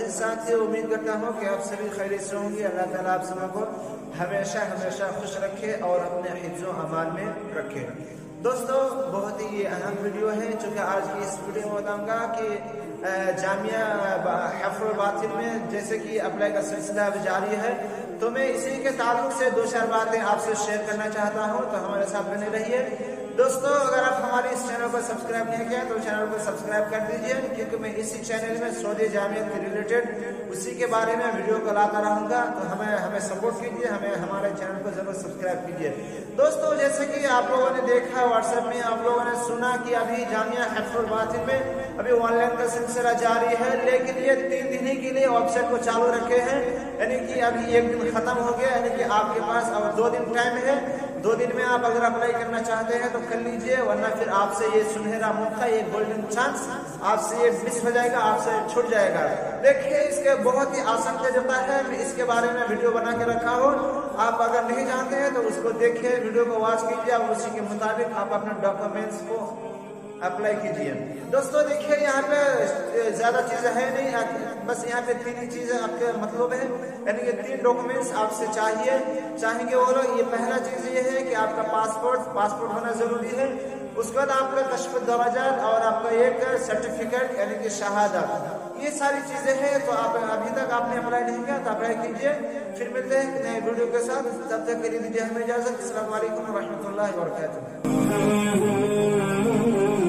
अजीज साथी, उम्मीद करता हूँ कि आप सभी खैरियत से होंगे। अल्लाह ताला आप सबको हमेशा हमेशा खुश रखे और अपने हिफ्ज़ो अमान में रखे। दोस्तों, बहुत ही अहम वीडियो है, चूँकि आज की इस वीडियो में बताऊँगा कि जामिया हफ्रुल बातिन में जैसे कि अप्लाई का सिलसिला अभी जारी है, तो मैं इसी के ताल्लुक से दो चार बातें आपसे शेयर करना चाहता हूँ, तो हमारे साथ बने रहिए। दोस्तों, अगर आप हमारे इस चैनल को सब्सक्राइब नहीं किया तो चैनल को सब्सक्राइब कर दीजिए, क्योंकि मैं इसी चैनल में सऊदी जामिया के रिलेटेड उसी के बारे में वीडियो को लाता रहूँगा। तो हमें सपोर्ट कीजिए, हमारे चैनल को जरूर सब्सक्राइब कीजिए। दोस्तों, जैसे कि आप लोगों ने देखा व्हाट्सएप में, आप लोगों ने सुना कि अभी जामिया हफ्रुल बातिन में अभी ऑनलाइन का सिलसिला जारी है, लेकिन ये 3 दिन ही के लिए वेबसाइट को चालू रखे हैं। यानी कि अभी एक दिन खत्म हो गया, यानी कि आपके पास अब 2 दिन टाइम है। 2 दिन में आप अगर अप्लाई करना चाहते हैं तो कर लीजिए, वरना फिर आपसे ये सुनहरा मौका, ये गोल्डन चांस आपसे ये मिस हो जाएगा, आपसे छूट जाएगा। देखिए, इसके बहुत ही आसान तरीका है, मैं इसके बारे में वीडियो बना के रखा हूँ। आप अगर नहीं जानते हैं तो उसको देखिए, वीडियो को वॉच कीजिए और उसी के मुताबिक आप अपने डॉक्यूमेंट्स को अप्लाई कीजिए। दोस्तों देखिए, यहाँ पे ज्यादा चीजें है नहीं, बस यहाँ पे 3 ही चीजें आपके मतलब है, यानी कि 3 डॉक्यूमेंट्स आपसे चाहेंगे वो लोग। ये पहला चीज ये है कि आपका पासपोर्ट होना जरूरी है। उसके बाद आपका कश्फ दराजात और आपका एक सर्टिफिकेट यानी कि शहादत, ये सारी चीजें हैं। तो आप अभी तक आपने अप्लाई नहीं किया तो अप्लाई कीजिए। फिर मिलते हैं नए वीडियो के साथ, तब तक के लिए दीजिए हमें इजाजत। अस्सलाम वालेकुम व रहमतुल्लाहि व बरकातुहू।